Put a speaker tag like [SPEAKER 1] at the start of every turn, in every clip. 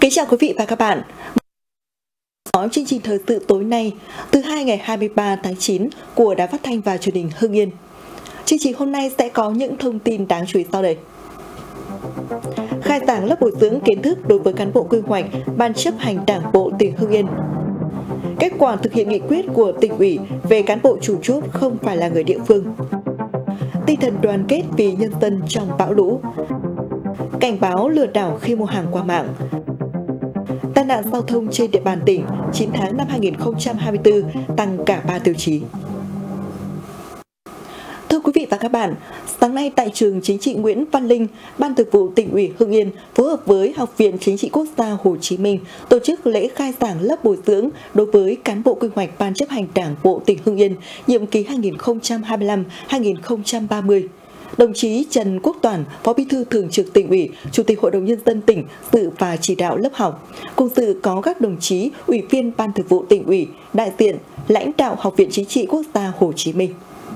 [SPEAKER 1] Kính chào quý vị và các bạn. Chương trình thời sự tối nay, thứ hai ngày 23 tháng 9 của Đài Phát thanh và Truyền hình Hưng Yên. Chương trình hôm nay sẽ có những thông tin đáng chú ý sau đây. Khai giảng lớp bồi dưỡng kiến thức đối với cán bộ quy hoạch, Ban chấp hành Đảng bộ tỉnh Hưng Yên. Kết quả thực hiện nghị quyết của tỉnh ủy về cán bộ chủ chốt không phải là người địa phương. Tinh thần đoàn kết vì nhân dân trong bão lũ. Cảnh báo lừa đảo khi mua hàng qua mạng. Tai nạn giao thông trên địa bàn tỉnh 9 tháng năm 2024 tăng cả 3 tiêu chí. Thưa quý vị và các bạn, sáng nay tại trường Chính trị Nguyễn Văn Linh, Ban Thường vụ Tỉnh ủy Hưng Yên phối hợp với Học viện Chính trị Quốc gia Hồ Chí Minh tổ chức lễ khai giảng lớp bồi dưỡng đối với cán bộ quy hoạch Ban chấp hành Đảng bộ tỉnh Hưng Yên nhiệm kỳ 2025-2030. Đồng chí Trần Quốc Toản, Phó Bí thư Thường trực Tỉnh ủy, Chủ tịch Hội đồng Nhân dân tỉnh dự và chỉ đạo lớp học. Cùng dự có các đồng chí Ủy viên Ban Thường vụ Tỉnh ủy, đại diện, lãnh đạo Học viện Chính trị Quốc gia Hồ Chí Minh.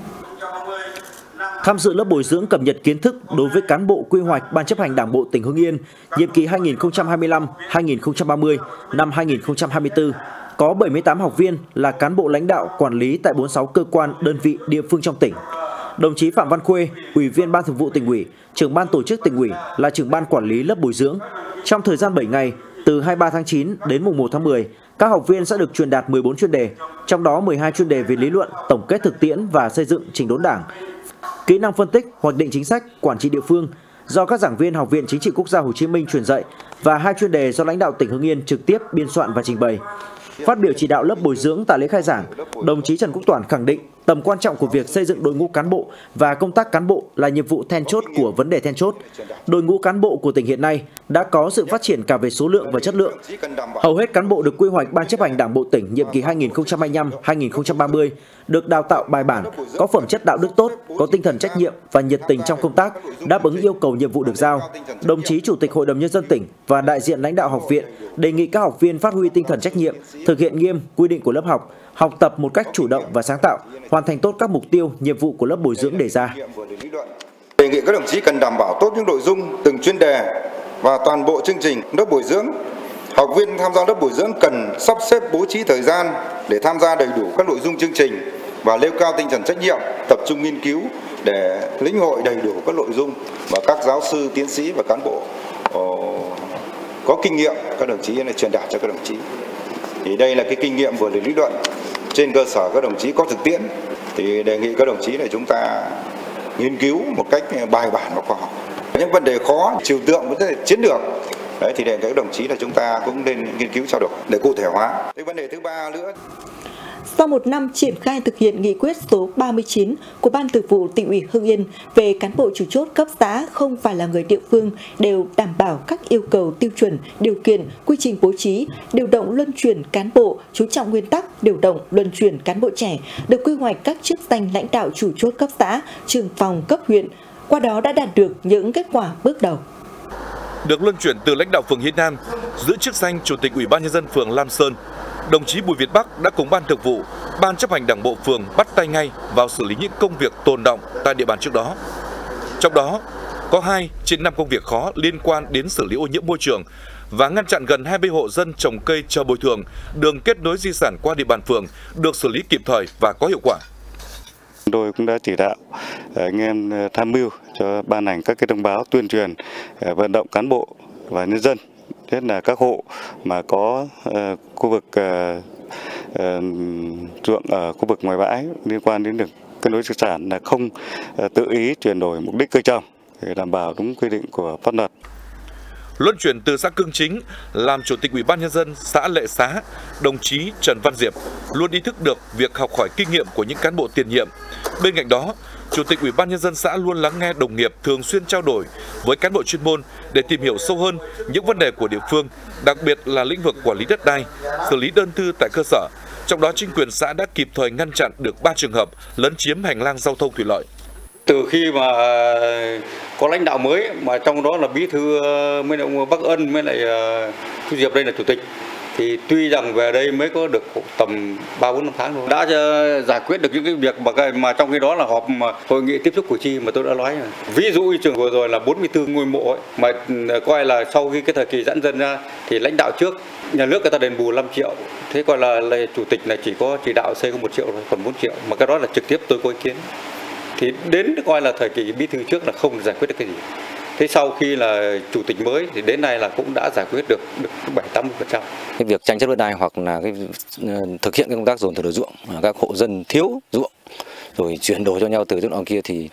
[SPEAKER 2] Tham dự lớp bồi dưỡng cập nhật kiến thức đối với cán bộ quy hoạch Ban chấp hành Đảng bộ tỉnh Hưng Yên nhiệm kỳ 2025-2030 năm 2024 có 78 học viên là cán bộ lãnh đạo quản lý tại 46 cơ quan đơn vị địa phương trong tỉnh. Đồng chí Phạm Văn Khuê, Ủy viên Ban Thường vụ Tỉnh ủy, Trưởng ban Tổ chức Tỉnh ủy là trưởng ban quản lý lớp bồi dưỡng. Trong thời gian 7 ngày, từ 23 tháng 9 đến mùng 1 tháng 10, các học viên sẽ được truyền đạt 14 chuyên đề, trong đó 12 chuyên đề về lý luận, tổng kết thực tiễn và xây dựng chỉnh đốn Đảng, kỹ năng phân tích, hoạch định chính sách, quản trị địa phương do các giảng viên Học viện Chính trị Quốc gia Hồ Chí Minh truyền dạy và 2 chuyên đề do lãnh đạo tỉnh Hưng Yên trực tiếp biên soạn và trình bày. Phát biểu chỉ đạo lớp bồi dưỡng tại lễ khai giảng, đồng chí Trần Quốc Toản khẳng định tầm quan trọng của việc xây dựng đội ngũ cán bộ và công tác cán bộ là nhiệm vụ then chốt của vấn đề then chốt. Đội ngũ cán bộ của tỉnh hiện nay đã có sự phát triển cả về số lượng và chất lượng. Hầu hết cán bộ được quy hoạch Ban chấp hành Đảng bộ tỉnh nhiệm kỳ 2025-2030 được đào tạo bài bản, có phẩm chất đạo đức tốt, có tinh thần trách nhiệm và nhiệt tình trong công tác, đáp ứng yêu cầu nhiệm vụ được giao. Đồng chí Chủ tịch Hội đồng Nhân dân tỉnh và đại diện lãnh đạo học viện đề nghị các học viên phát huy tinh thần trách nhiệm, thực hiện nghiêm quy định của lớp học, học tập một cách chủ động và sáng tạo, hoàn thành tốt các mục tiêu, nhiệm vụ của lớp bồi dưỡng đề ra.
[SPEAKER 3] Đề nghị các đồng chí cần đảm bảo tốt những nội dung từng chuyên đề và toàn bộ chương trình lớp bồi dưỡng. Học viên tham gia lớp bồi dưỡng cần sắp xếp bố trí thời gian để tham gia đầy đủ các nội dung chương trình và nêu cao tinh thần trách nhiệm, tập trung nghiên cứu để lĩnh hội đầy đủ các nội dung và các giáo sư, tiến sĩ và cán bộ có kinh nghiệm các đồng chí này truyền đạt cho các đồng chí. Thì đây là cái kinh nghiệm vừa lý luận, trên cơ sở các đồng chí có thực tiễn thì đề nghị các đồng chí này chúng ta nghiên cứu một cách bài bản và khoa học. Những vấn đề khó, trừu tượng, vấn đề chiến lược đấy thì đề nghị các đồng chí là chúng ta cũng nên nghiên cứu trao đổi để cụ thể hóa. Cái vấn đề thứ ba nữa.
[SPEAKER 1] Sau một năm triển khai thực hiện nghị quyết số 39 của Ban Thường vụ Tỉnh ủy Hưng Yên về cán bộ chủ chốt cấp xã không phải là người địa phương đều đảm bảo các yêu cầu tiêu chuẩn, điều kiện, quy trình bố trí, điều động luân chuyển cán bộ, chú trọng nguyên tắc điều động luân chuyển cán bộ trẻ, được quy hoạch các chức danh lãnh đạo chủ chốt cấp xã, trưởng phòng cấp huyện, qua đó đã đạt được những kết quả bước đầu.
[SPEAKER 4] Được luân chuyển từ lãnh đạo phường Hiên Nam giữ chức danh Chủ tịch Ủy ban Nhân dân phường Lam Sơn, đồng chí Bùi Việt Bắc đã cùng Ban Thường vụ, Ban chấp hành Đảng bộ phường bắt tay ngay vào xử lý những công việc tồn đọng tại địa bàn trước đó. Trong đó, có 2 trên 5 công việc khó liên quan đến xử lý ô nhiễm môi trường và ngăn chặn gần 20 hộ dân trồng cây chờ bồi thường, đường kết nối di sản qua địa bàn phường được xử lý kịp thời và có hiệu quả.
[SPEAKER 5] Tôi cũng đã chỉ đạo anh em tham mưu cho ban hành các cái thông báo tuyên truyền, vận động cán bộ và nhân dân, nhất là các hộ mà có khu vực ruộng ở khu vực ngoài bãi liên quan đến được kết nối di sản là không tự ý chuyển đổi mục đích cây trồng để đảm bảo đúng quy định của pháp luật.
[SPEAKER 4] Luân chuyển từ xã Cương Chính làm Chủ tịch Ủy ban Nhân dân xã Lệ Xá, đồng chí Trần Văn Diệp luôn ý thức được việc học hỏi kinh nghiệm của những cán bộ tiền nhiệm. Bên cạnh đó, Chủ tịch Ủy ban Nhân dân xã luôn lắng nghe đồng nghiệp, thường xuyên trao đổi với cán bộ chuyên môn để tìm hiểu sâu hơn những vấn đề của địa phương, đặc biệt là lĩnh vực quản lý đất đai, xử lý đơn thư tại cơ sở. Trong đó, chính quyền xã đã kịp thời ngăn chặn được 3 trường hợp lấn chiếm hành lang giao thông thủy lợi.
[SPEAKER 6] Từ khi mà có lãnh đạo mới mà trong đó là bí thư với lại ông Bắc Ân với lại Thu Diệp đây là chủ tịch Thì tuy rằng về đây mới có được tầm 3-4 năm tháng thôi, đã giải quyết được những cái việc mà trong khi đó là họp mà hội nghị tiếp xúc cử tri mà tôi đã nói. Ví dụ như trường vừa rồi là 44 ngôi mộ ấy, mà coi là sau khi cái thời kỳ giãn dân ra thì lãnh đạo trước nhà nước người ta đền bù 5 triệu. Thế còn là chủ tịch này chỉ có chỉ đạo xây có 1 triệu thôi, còn 4 triệu. Mà cái đó là trực tiếp tôi có ý kiến. Thì đến coi là thời kỳ bí thư trước là không giải quyết được cái gì. Thế sau khi là chủ tịch mới thì đến nay là cũng đã giải quyết được 7-80%.
[SPEAKER 7] Cái việc tranh chấp đất đai hoặc là cái thực hiện cái công tác dồn thừa ruộng, các hộ dân thiếu ruộng rồi chuyển đổi cho nhau từ chỗ nọ kia thì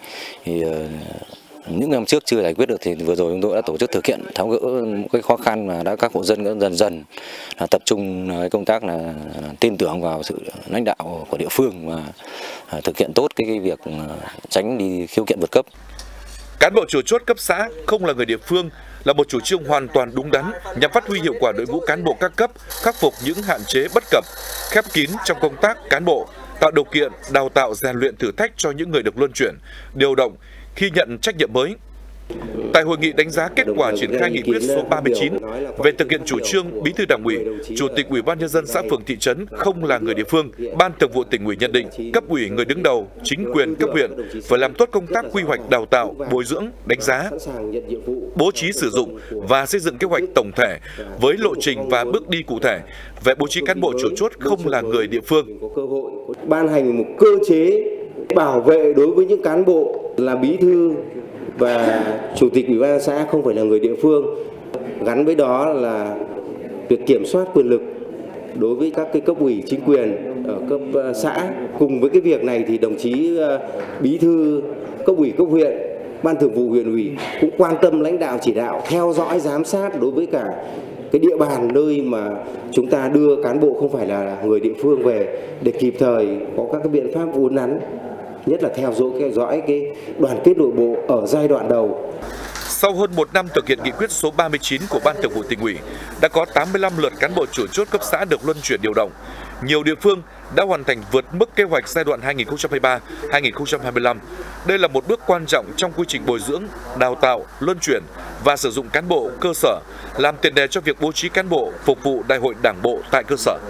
[SPEAKER 7] những năm trước chưa giải quyết được, thì vừa rồi chúng tôi đã tổ chức thực hiện tháo gỡ cái khó khăn mà các hộ dân đã dần dần tập trung cái công tác là tin tưởng vào sự lãnh đạo của địa phương và thực hiện tốt cái việc tránh đi khiếu kiện vượt cấp.
[SPEAKER 4] Cán bộ chủ chốt cấp xã không là người địa phương là một chủ trương hoàn toàn đúng đắn nhằm phát huy hiệu quả đội ngũ cán bộ các cấp, khắc phục những hạn chế bất cập, khép kín trong công tác cán bộ, tạo điều kiện đào tạo rèn luyện thử thách cho những người được luân chuyển, điều động khi nhận trách nhiệm mới. Tại hội nghị đánh giá kết quả triển khai nghị quyết số 39 về thực hiện chủ trương Bí thư Đảng ủy, Chủ tịch Ủy ban nhân dân xã phường thị trấn không là người địa phương, Ban Thường vụ Tỉnh ủy nhận định cấp ủy người đứng đầu, chính quyền cấp huyện phải làm tốt công tác quy hoạch đào tạo, bồi dưỡng, đánh giá, bố trí sử dụng và xây dựng kế hoạch tổng thể với lộ trình và bước đi cụ thể về bố trí cán bộ chủ chốt không là người địa phương.
[SPEAKER 8] Ban hành một cơ chế bảo vệ đối với những cán bộ là bí thư và chủ tịch ủy ban xã không phải là người địa phương, gắn với đó là việc kiểm soát quyền lực đối với các cái cấp ủy chính quyền ở cấp xã. Cùng với cái việc này thì đồng chí bí thư cấp ủy cấp huyện, ban thường vụ huyện ủy cũng quan tâm lãnh đạo chỉ đạo, theo dõi giám sát đối với cả cái địa bàn nơi mà chúng ta đưa cán bộ không phải là người địa phương về để kịp thời có các cái biện pháp uốn nắn, nhất là theo dõi cái đoàn kết nội bộ ở giai đoạn đầu.
[SPEAKER 4] Sau hơn 1 năm thực hiện nghị quyết số 39 của Ban Thường vụ Tỉnh ủy, đã có 85 lượt cán bộ chủ chốt cấp xã được luân chuyển điều động. Nhiều địa phương đã hoàn thành vượt mức kế hoạch giai đoạn 2023-2025. Đây là một bước quan trọng trong quy trình bồi dưỡng, đào tạo, luân chuyển và sử dụng cán bộ cơ sở, làm tiền đề cho việc bố trí cán bộ phục vụ Đại hội Đảng bộ tại cơ sở.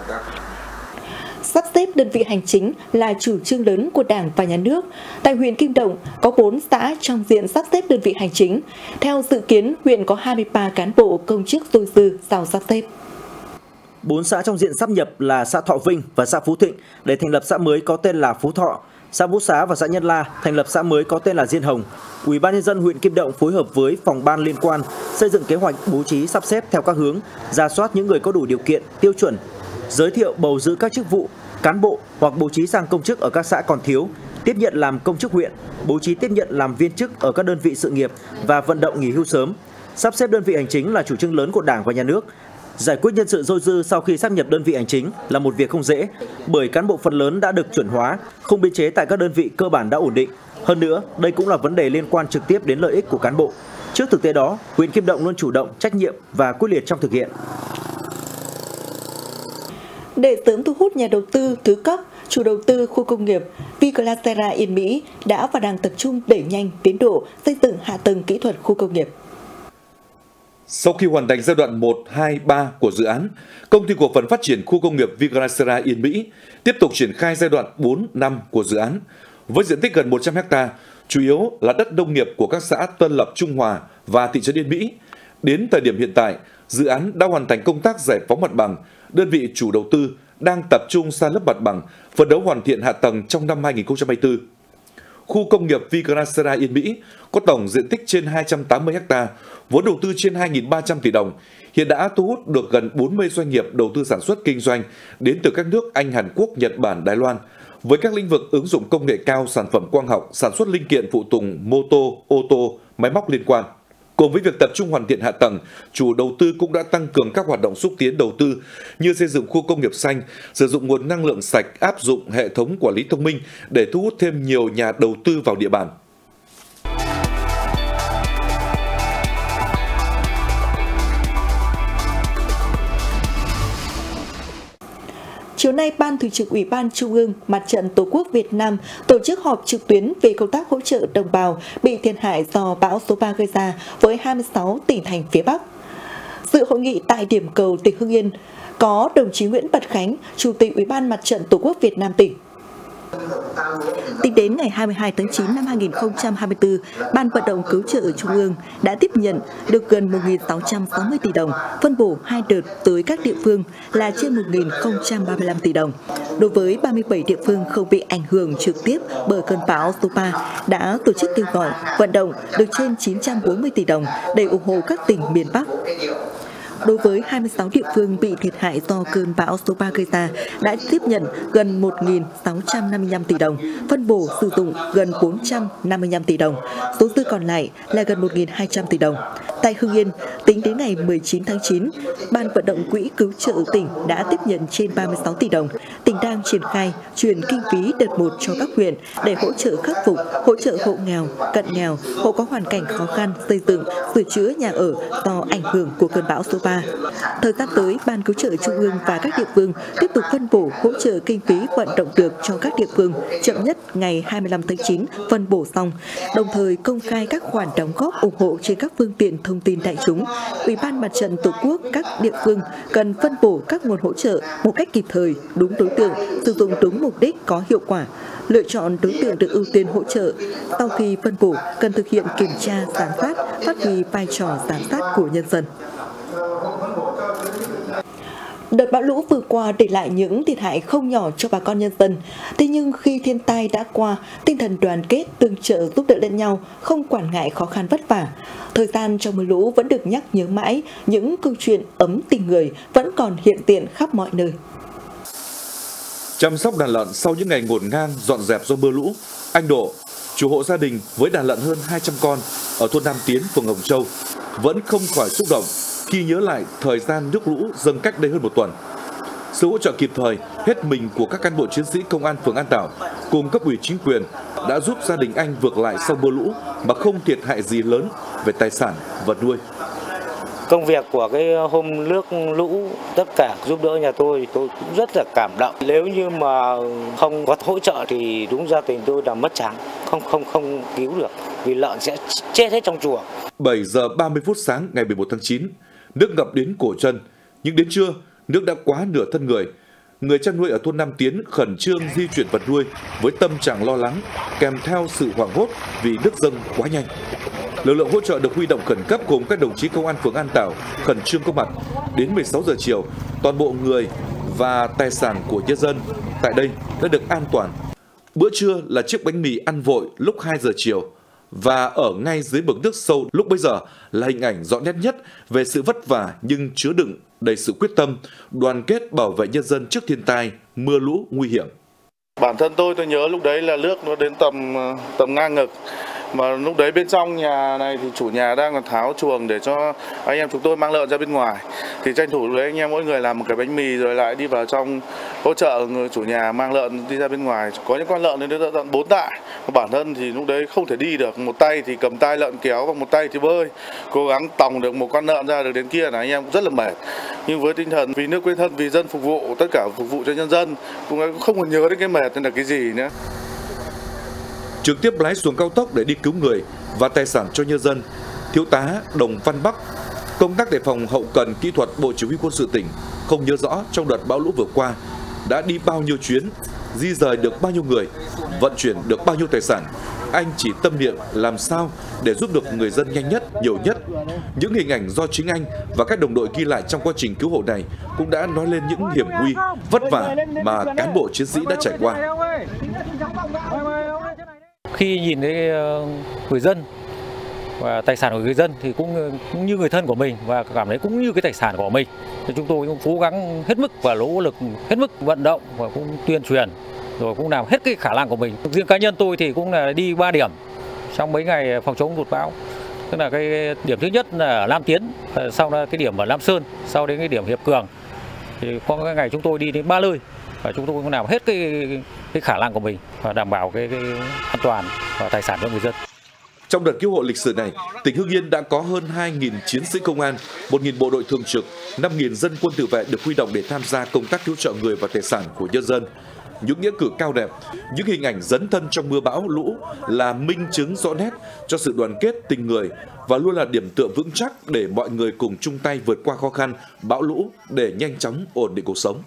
[SPEAKER 1] Sắp xếp đơn vị hành chính là chủ trương lớn của Đảng và Nhà nước. Tại huyện Kim Động có 4 xã trong diện sắp xếp đơn vị hành chính. Theo dự kiến, huyện có 23 cán bộ công chức dôi dư sau sắp xếp.
[SPEAKER 2] 4 xã trong diện sáp nhập là xã Thọ Vinh và xã Phú Thịnh để thành lập xã mới có tên là Phú Thọ. Xã Vũ Xá và xã Nhân La thành lập xã mới có tên là Diên Hồng. Ủy ban nhân dân huyện Kim Động phối hợp với phòng ban liên quan xây dựng kế hoạch bố trí sắp xếp theo các hướng, rà soát những người có đủ điều kiện, tiêu chuẩn, giới thiệu bầu giữ các chức vụ cán bộ hoặc bố trí sang công chức ở các xã còn thiếu, tiếp nhận làm công chức huyện, bố trí tiếp nhận làm viên chức ở các đơn vị sự nghiệp và vận động nghỉ hưu sớm. Sắp xếp đơn vị hành chính là chủ trương lớn của Đảng và Nhà nước. Giải quyết nhân sự dôi dư sau khi sáp nhập đơn vị hành chính là một việc không dễ, bởi cán bộ phần lớn đã được chuẩn hóa, không biên chế tại các đơn vị cơ bản đã ổn định. Hơn nữa, đây cũng là vấn đề liên quan trực tiếp đến lợi ích của cán bộ. Trước thực tế đó, huyện Kim Động luôn chủ động, trách nhiệm và quyết liệt trong thực hiện.
[SPEAKER 1] Để sớm thu hút nhà đầu tư thứ cấp, chủ đầu tư khu công nghiệp Viglasera Yên Mỹ đã và đang tập trung đẩy nhanh tiến độ xây dựng hạ tầng kỹ thuật khu công nghiệp.
[SPEAKER 4] Sau khi hoàn thành giai đoạn 1, 2, 3 của dự án, Công ty cổ phần phát triển khu công nghiệp Viglasera Yên Mỹ tiếp tục triển khai giai đoạn 4, 5 của dự án với diện tích gần 100 ha, chủ yếu là đất nông nghiệp của các xã Tân Lập, Trung Hòa và thị trấn Yên Mỹ. Đến thời điểm hiện tại, dự án đã hoàn thành công tác giải phóng mặt bằng, đơn vị chủ đầu tư đang tập trung san lấp mặt bằng, phấn đấu hoàn thiện hạ tầng trong năm 2024. Khu công nghiệp Viglasera Yên Mỹ có tổng diện tích trên 280 ha, vốn đầu tư trên 2.300 tỷ đồng, hiện đã thu hút được gần 40 doanh nghiệp đầu tư sản xuất kinh doanh đến từ các nước Anh, Hàn Quốc, Nhật Bản, Đài Loan, với các lĩnh vực ứng dụng công nghệ cao, sản phẩm quang học, sản xuất linh kiện phụ tùng, mô tô, ô tô, máy móc liên quan. Cùng với việc tập trung hoàn thiện hạ tầng, chủ đầu tư cũng đã tăng cường các hoạt động xúc tiến đầu tư như xây dựng khu công nghiệp xanh, sử dụng nguồn năng lượng sạch, áp dụng hệ thống quản lý thông minh để thu hút thêm nhiều nhà đầu tư vào địa bàn.
[SPEAKER 1] Chiều nay, Ban Thường trực Ủy ban Trung ương Mặt trận Tổ quốc Việt Nam tổ chức họp trực tuyến về công tác hỗ trợ đồng bào bị thiệt hại do bão số 3 gây ra với 26 tỉnh thành phía Bắc. Dự hội nghị tại điểm cầu tỉnh Hưng Yên có đồng chí Nguyễn Bật Khánh, Chủ tịch Ủy ban Mặt trận Tổ quốc Việt Nam tỉnh. Tính đến ngày 22 tháng 9 năm 2024, Ban Vận động Cứu trợ Trung ương đã tiếp nhận được gần 1.660 tỷ đồng, phân bổ 2 đợt tới các địa phương là trên 1.035 tỷ đồng. Đối với 37 địa phương không bị ảnh hưởng trực tiếp bởi cơn bão số 3, đã tổ chức kêu gọi, vận động được trên 940 tỷ đồng để ủng hộ các tỉnh miền Bắc. Đối với 26 địa phương bị thiệt hại do cơn bão số 3 gây ra, đã tiếp nhận gần 1.655 tỷ đồng, phân bổ sử dụng gần 455 tỷ đồng, số dư còn lại là gần 1.200 tỷ đồng. Tại Hưng Yên, tính đến ngày 19 tháng 9, Ban Vận động Quỹ Cứu trợ tỉnh đã tiếp nhận trên 36 tỷ đồng. Tỉnh đang triển khai chuyển kinh phí đợt 1 cho các huyện để hỗ trợ khắc phục, hỗ trợ hộ nghèo, cận nghèo, hộ có hoàn cảnh khó khăn, xây dựng, sửa chữa nhà ở do ảnh hưởng của cơn bão số 3. Thời gian tới, Ban Cứu trợ Trung ương và các địa phương tiếp tục phân bổ hỗ trợ kinh phí vận động được cho các địa phương chậm nhất ngày 25 tháng 9 phân bổ xong, đồng thời công khai các khoản đóng góp ủng hộ trên các phương tiện thông tin đại chúng. Ủy ban Mặt trận Tổ quốc các địa phương cần phân bổ các nguồn hỗ trợ một cách kịp thời, đúng đối tượng, sử dụng đúng mục đích, có hiệu quả. Lựa chọn đối tượng được ưu tiên hỗ trợ. Sau khi phân bổ, cần thực hiện kiểm tra, giám sát, phát huy vai trò giám sát của nhân dân. Đợt bão lũ vừa qua để lại những thiệt hại không nhỏ cho bà con nhân dân. Thế nhưng khi thiên tai đã qua, tinh thần đoàn kết, tương trợ giúp đỡ lẫn nhau, không quản ngại khó khăn vất vả. Thời gian trong mưa lũ vẫn được nhắc nhớ mãi, những câu chuyện ấm tình người vẫn còn hiện diện khắp mọi nơi.
[SPEAKER 4] Chăm sóc đàn lợn sau những ngày ngổn ngang dọn dẹp do mưa lũ, anh Độ, chủ hộ gia đình với đàn lợn hơn 200 con ở thôn Nam Tiến, phường Hồng Châu, vẫn không khỏi xúc động khi nhớ lại thời gian nước lũ dâng cách đây hơn một tuần. Sự hỗ trợ kịp thời, hết mình của các cán bộ chiến sĩ công an phường An Tảo cùng cấp ủy chính quyền đã giúp gia đình anh vượt lại sau mưa lũ mà không thiệt hại gì lớn về tài sản, vật nuôi.
[SPEAKER 9] Công việc của cái hôm nước lũ tất cả giúp đỡ nhà tôi cũng rất là cảm động. Nếu như mà không có hỗ trợ thì đúng gia đình tôi là mất trắng, không cứu được vì lợn sẽ chết hết trong chuồng.
[SPEAKER 4] 7 giờ 30 phút sáng ngày 11 tháng 9, nước ngập đến cổ chân, nhưng đến trưa nước đã quá nửa thân người. Người chăn nuôi ở thôn Nam Tiến khẩn trương di chuyển vật nuôi với tâm trạng lo lắng, kèm theo sự hoảng hốt vì nước dâng quá nhanh. Lực lượng hỗ trợ được huy động khẩn cấp gồm các đồng chí công an phường An Tảo khẩn trương có mặt. Đến 16 giờ chiều, toàn bộ người và tài sản của nhân dân tại đây đã được an toàn. Bữa trưa là chiếc bánh mì ăn vội lúc 2 giờ chiều và ở ngay dưới mực nước sâu lúc bấy giờ là hình ảnh rõ nét nhất về sự vất vả nhưng chứa đựng đầy sự quyết tâm, đoàn kết bảo vệ nhân dân trước thiên tai, mưa lũ nguy hiểm.
[SPEAKER 10] Bản thân tôi nhớ lúc đấy là nước nó đến tầm ngang ngực. Mà lúc đấy bên trong nhà này thì chủ nhà đang còn tháo chuồng để cho anh em chúng tôi mang lợn ra bên ngoài. Thì tranh thủ lúc đấy anh em mỗi người làm một cái bánh mì rồi lại đi vào trong hỗ trợ người chủ nhà mang lợn đi ra bên ngoài. Có những con lợn đến tận 4 tạ. Bản thân thì lúc đấy không thể đi được, một tay thì cầm tay lợn kéo và một tay thì bơi. Cố gắng tòng được một con lợn ra được đến kia là anh em cũng rất là mệt. Nhưng với tinh thần vì nước quên thân, vì dân phục vụ, tất cả phục vụ cho nhân dân, cũng không còn nhớ đến cái mệt nên là cái gì nữa.
[SPEAKER 4] Trực tiếp lái xuồng cao tốc để đi cứu người và tài sản cho nhân dân, Thiếu tá Đồng Văn Bắc, công tác đề phòng hậu cần kỹ thuật Bộ Chỉ huy Quân sự tỉnh, không nhớ rõ trong đợt bão lũ vừa qua đã đi bao nhiêu chuyến, di rời được bao nhiêu người, vận chuyển được bao nhiêu tài sản. Anh chỉ tâm niệm làm sao để giúp được người dân nhanh nhất, nhiều nhất. Những hình ảnh do chính anh và các đồng đội ghi lại trong quá trình cứu hộ này cũng đã nói lên những hiểm nguy, vất vả mà cán bộ chiến sĩ đã trải qua.
[SPEAKER 9] Khi nhìn thấy người dân và tài sản của người dân thì cũng như người thân của mình và cảm thấy cũng như cái tài sản của mình. Thì chúng tôi cũng cố gắng hết mức và nỗ lực hết mức vận động và cũng tuyên truyền rồi cũng làm hết cái khả năng của mình. Riêng cá nhân tôi thì cũng là đi 3 điểm trong mấy ngày phòng chống lụt bão. Tức là cái điểm thứ nhất là ở Nam Tiến, sau đó cái điểm ở Lam Sơn, sau đến cái điểm Hiệp Cường. Thì có cái ngày chúng tôi đi đến 3 nơi và chúng tôi cũng làm hết cái khả năng của mình và đảm bảo cái an toàn và tài sản cho người dân.
[SPEAKER 4] Trong đợt cứu hộ lịch sử này, tỉnh Hưng Yên đã có hơn 2.000 chiến sĩ công an, 1.000 bộ đội thường trực, 5.000 dân quân tự vệ được huy động để tham gia công tác cứu trợ người và tài sản của nhân dân. những nghĩa cử cao đẹp, những hình ảnh dấn thân trong mưa bão lũ là minh chứng rõ nét cho sự đoàn kết tình người và luôn là điểm tựa vững chắc để mọi người cùng chung tay vượt qua khó khăn, bão lũ để nhanh chóng ổn định cuộc sống.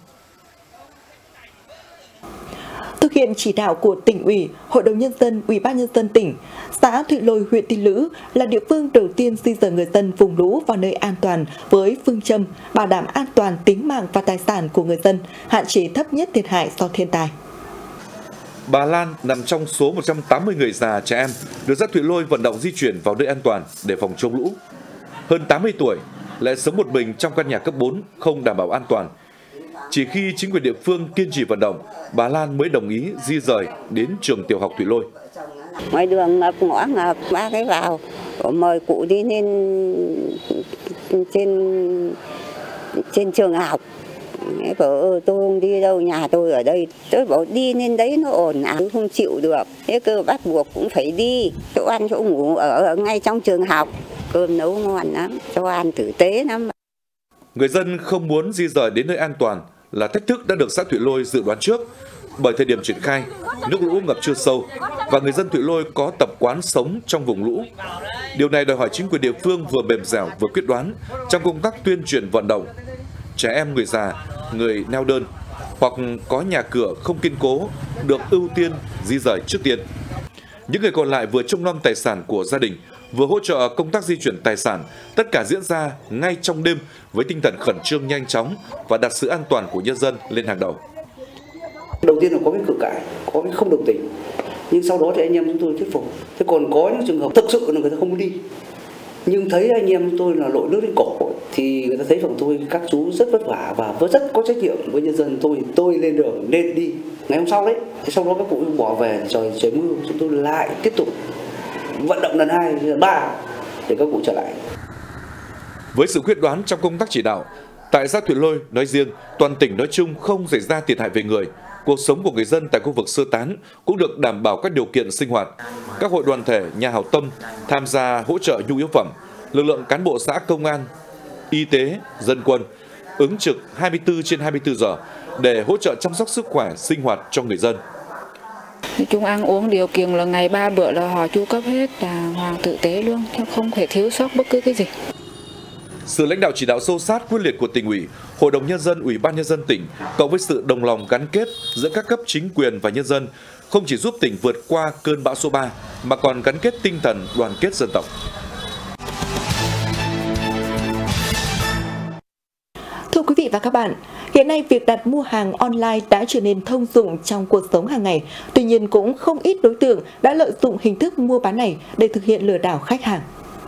[SPEAKER 1] Thực hiện chỉ đạo của Tỉnh ủy, Hội đồng Nhân dân, Ủy ban Nhân dân tỉnh, xã Thụy Lôi, huyện Tiên Lữ là địa phương đầu tiên di dời người dân vùng lũ vào nơi an toàn với phương châm bảo đảm an toàn tính mạng và tài sản của người dân, hạn chế thấp nhất thiệt hại do thiên tai.
[SPEAKER 4] Bà Lan nằm trong số 180 người già trẻ em được xã Thụy Lôi vận động di chuyển vào nơi an toàn để phòng chống lũ. Hơn 80 tuổi, lại sống một mình trong căn nhà cấp 4 không đảm bảo an toàn. Chỉ khi chính quyền địa phương kiên trì vận động, bà Lan mới đồng ý di rời đến trường tiểu học Thụy Lôi.
[SPEAKER 11] Ngoài đường ngập, ngõ ngập, ba cái vào, mời cụ đi lên trên trường học. Bảo tôi không đi đâu, nhà tôi ở đây. Tôi bảo đi lên đấy nó ổn ào, không chịu được. Thế cơ bắt buộc cũng phải đi. Chỗ ăn chỗ ngủ ở ngay trong trường học. Cơm nấu ngon lắm, cho ăn tử tế lắm.
[SPEAKER 4] Người dân không muốn di rời đến nơi an toàn là thách thức đã được xã Thụy Lôi dự đoán trước. Bởi thời điểm triển khai, nước lũ ngập chưa sâu và người dân Thụy Lôi có tập quán sống trong vùng lũ. Điều này đòi hỏi chính quyền địa phương vừa mềm dẻo vừa quyết đoán trong công tác tuyên truyền vận động. Trẻ em, người già, người neo đơn hoặc có nhà cửa không kiên cố được ưu tiên di rời trước tiên. Những người còn lại vừa trông nom tài sản của gia đình, vừa hỗ trợ công tác di chuyển tài sản, tất cả diễn ra ngay trong đêm với tinh thần khẩn trương nhanh chóng và đặt sự an toàn của nhân dân lên hàng đầu.
[SPEAKER 12] Đầu tiên là có cái cự cãi, có cái không đồng tình, nhưng sau đó thì anh em chúng tôi thuyết phục. Thế còn có những trường hợp thực sự là người ta không muốn đi, nhưng thấy anh em chúng tôi là lội nước đến cổ thì người ta thấy bọn tôi các chú rất vất vả và rất có trách nhiệm với nhân dân. Tôi lên đường nên đi. Ngày hôm sau đấy, sau đó các cụ bỏ về, trời mưa, chúng tôi lại tiếp tục vận động lần 2, lần 3 để các cụ trở lại.
[SPEAKER 4] Với sự quyết đoán trong công tác chỉ đạo, tại xã Thụy Lôi nói riêng, toàn tỉnh nói chung không xảy ra thiệt hại về người. Cuộc sống của người dân tại khu vực sơ tán cũng được đảm bảo các điều kiện sinh hoạt. Các hội đoàn thể, nhà hảo tâm tham gia hỗ trợ nhu yếu phẩm. Lực lượng cán bộ xã, công an, y tế, dân quân ứng trực 24/24 giờ để hỗ trợ chăm sóc sức khỏe, sinh hoạt cho người dân.
[SPEAKER 13] Chúng ăn uống điều kiện là ngày 3 bữa là họ chu cấp hết, là hoàng tử tế luôn, không thể thiếu sót bất cứ cái gì.
[SPEAKER 4] Sự lãnh đạo chỉ đạo sâu sát quyết liệt của Tỉnh ủy, Hội đồng Nhân dân, Ủy ban Nhân dân tỉnh cộng với sự đồng lòng gắn kết giữa các cấp chính quyền và nhân dân không chỉ giúp tỉnh vượt qua cơn bão số 3 mà còn gắn kết tinh thần đoàn kết dân tộc.
[SPEAKER 1] Thưa quý vị và các bạn, hiện nay việc đặt mua hàng online đã trở nên thông dụng trong cuộc sống hàng ngày. Tuy nhiên cũng không ít đối tượng đã lợi dụng hình thức mua bán này để thực hiện lừa đảo khách hàng.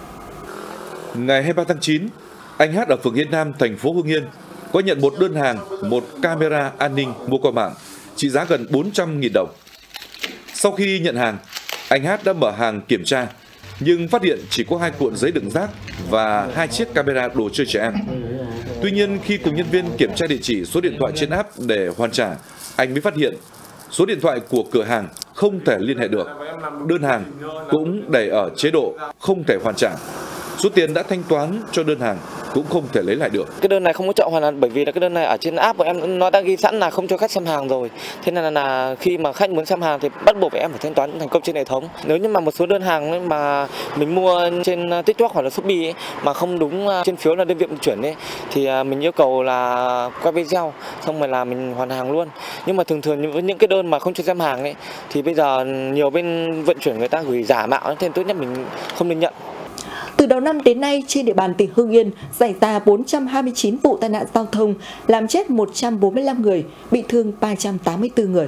[SPEAKER 4] Ngày 23 tháng 9, anh Hát ở phường Yên Nam, thành phố Hưng Yên có nhận một đơn hàng, một camera an ninh mua qua mạng, trị giá gần 400.000 đồng. Sau khi nhận hàng, anh Hát đã mở hàng kiểm tra, nhưng phát hiện chỉ có 2 cuộn giấy đựng rác và 2 chiếc camera đồ chơi trẻ em. Tuy nhiên, khi cùng nhân viên kiểm tra địa chỉ, số điện thoại trên app để hoàn trả, anh mới phát hiện số điện thoại của cửa hàng không thể liên hệ được. Đơn hàng cũng để ở chế độ không thể hoàn trả. Số tiền đã thanh toán cho đơn hàng cũng không thể lấy lại được.
[SPEAKER 14] Cái đơn này không có chọn hoàn toàn bởi vì là cái đơn này ở trên app của em nó đã ghi sẵn là không cho khách xem hàng rồi. Thế nên là khi mà khách muốn xem hàng thì bắt buộc em phải thanh toán thành công trên hệ thống. Nếu như mà một số đơn hàng ấy mà mình mua trên TikTok hoặc là Shopee ấy, mà không đúng trên phiếu là đơn vị vận chuyển ấy, thì mình yêu cầu là quay video xong rồi là mình hoàn hàng luôn. Nhưng mà thường những cái đơn mà không cho xem hàng ấy thì bây giờ nhiều bên vận chuyển người ta gửi giả mạo nên tốt nhất mình không nên nhận.
[SPEAKER 1] Từ đầu năm đến nay, trên địa bàn tỉnh Hưng Yên xảy ra 429 vụ tai nạn giao thông, làm chết 145 người, bị thương 384 người.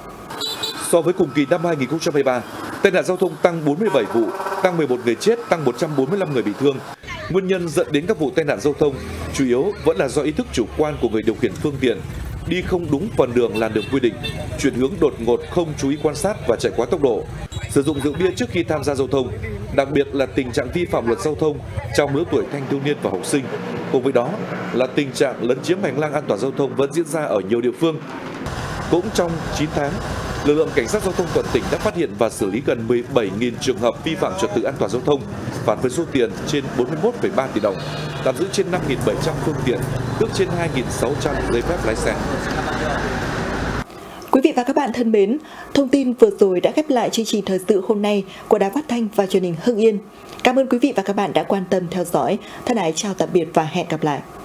[SPEAKER 4] So với cùng kỳ năm 2023, tai nạn giao thông tăng 47 vụ, tăng 11 người chết, tăng 145 người bị thương. Nguyên nhân dẫn đến các vụ tai nạn giao thông chủ yếu vẫn là do ý thức chủ quan của người điều khiển phương tiện, đi không đúng phần đường làn đường quy định, chuyển hướng đột ngột, không chú ý quan sát và chạy quá tốc độ, sử dụng rượu bia trước khi tham gia giao thông, đặc biệt là tình trạng vi phạm luật giao thông trong lứa tuổi thanh thiếu niên và học sinh. Cùng với đó là tình trạng lấn chiếm hành lang an toàn giao thông vẫn diễn ra ở nhiều địa phương. Cũng trong 9 tháng, lực lượng cảnh sát giao thông toàn tỉnh đã phát hiện và xử lý gần 17.000 trường hợp vi phạm trật tự an toàn giao thông, phạt với số tiền trên 41,3 tỷ đồng, tạm giữ trên 5.700 phương tiện, tước trên 2.600 giấy phép lái xe.
[SPEAKER 1] Quý vị và các bạn thân mến, thông tin vừa rồi đã khép lại chương trình thời sự hôm nay của Đài Phát thanh và Truyền hình Hưng Yên. Cảm ơn quý vị và các bạn đã quan tâm theo dõi. Thân ái chào tạm biệt và hẹn gặp lại.